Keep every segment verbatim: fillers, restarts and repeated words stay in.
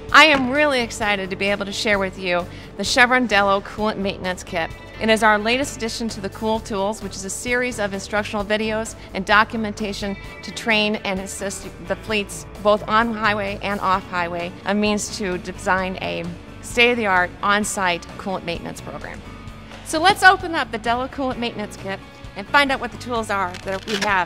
I am really excited to be able to share with you the Chevron Delo Coolant Maintenance Kit. It is our latest addition to the Cool Tools, which is a series of instructional videos and documentation to train and assist the fleets both on highway and off highway, a means to design a state-of-the-art on-site coolant maintenance program. So let's open up the Delo Coolant Maintenance Kit and find out what the tools are that we have.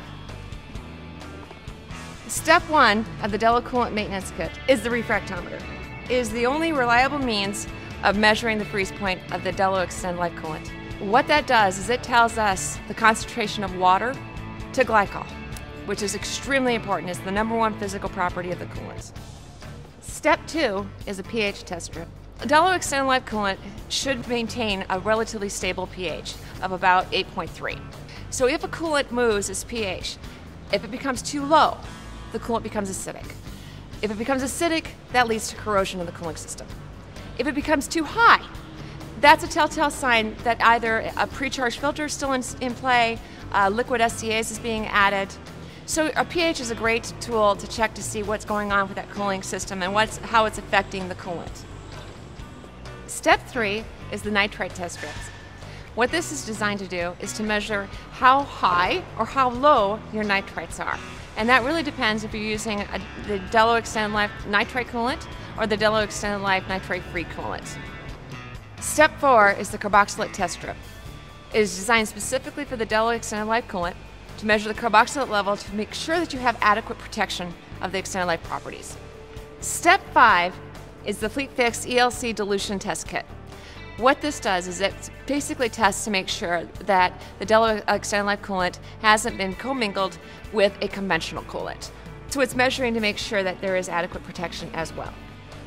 Step one of the Delo Coolant Maintenance Kit is the refractometer. It is the only reliable means of measuring the freeze point of the Delo Extended Life Coolant. What that does is it tells us the concentration of water to glycol, which is extremely important. It's the number one physical property of the coolants. Step two is a pH test strip. The Delo Extended Life Coolant should maintain a relatively stable pH of about eight point three. So if a coolant moves its pH, if it becomes too low, the coolant becomes acidic. If it becomes acidic, that leads to corrosion of the cooling system. If it becomes too high, that's a telltale sign that either a pre-charged filter is still in, in play, uh, liquid S C As is being added. So a pH is a great tool to check to see what's going on with that cooling system and what's, how it's affecting the coolant. Step three is the nitrite test strips. What this is designed to do is to measure how high or how low your nitrites are. And that really depends if you're using a, the Delo Extended Life Nitrite Coolant or the Delo Extended Life Nitrate-Free Coolant. Step four is the carboxylate test strip. It is designed specifically for the Delo Extended Life Coolant to measure the carboxylate level to make sure that you have adequate protection of the extended life properties. Step five is the Fleet Fix E L C Dilution Test Kit. What this does is it basically tests to make sure that the Delo Extended Life Coolant hasn't been commingled with a conventional coolant. So it's measuring to make sure that there is adequate protection as well.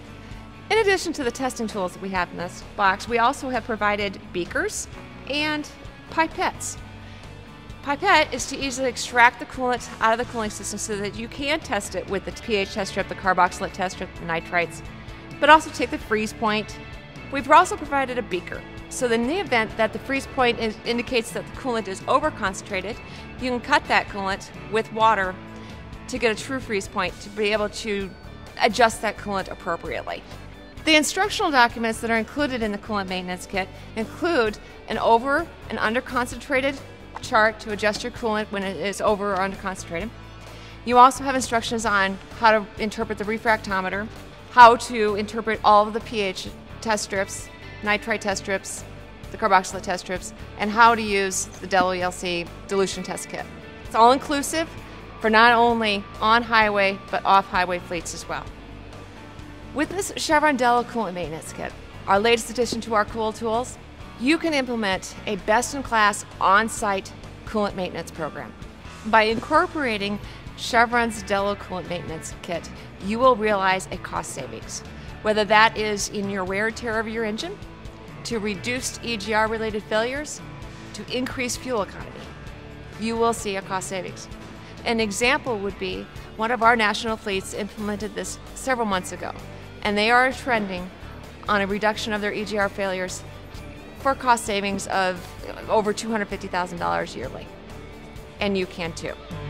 In addition to the testing tools that we have in this box, we also have provided beakers and pipettes. Pipette is to easily extract the coolant out of the cooling system so that you can test it with the pH test strip, the carboxylate test strip, the nitrites, but also take the freeze point. We've also provided a beaker, so in the event that the freeze point is, indicates that the coolant is over-concentrated, you can cut that coolant with water to get a true freeze point to be able to adjust that coolant appropriately. The instructional documents that are included in the coolant maintenance kit include an over and under concentrated chart to adjust your coolant when it is over or under concentrated. You also have instructions on how to interpret the refractometer, how to interpret all of the pH test strips, nitrite test strips, the carboxylate test strips, and how to use the Delo E L C dilution test kit. It's all inclusive for not only on-highway but off-highway fleets as well. With this Chevron Delo Coolant Maintenance Kit, our latest addition to our Cool Tools, you can implement a best-in-class on-site coolant maintenance program. By incorporating Chevron's Delo Coolant Maintenance Kit, you will realize a cost savings, whether that is in your wear and tear of your engine, to reduced E G R-related failures, to increase fuel economy. You will see a cost savings. An example would be one of our national fleets implemented this several months ago, and they are trending on a reduction of their E G R failures for cost savings of over two hundred fifty thousand dollars yearly. And you can too.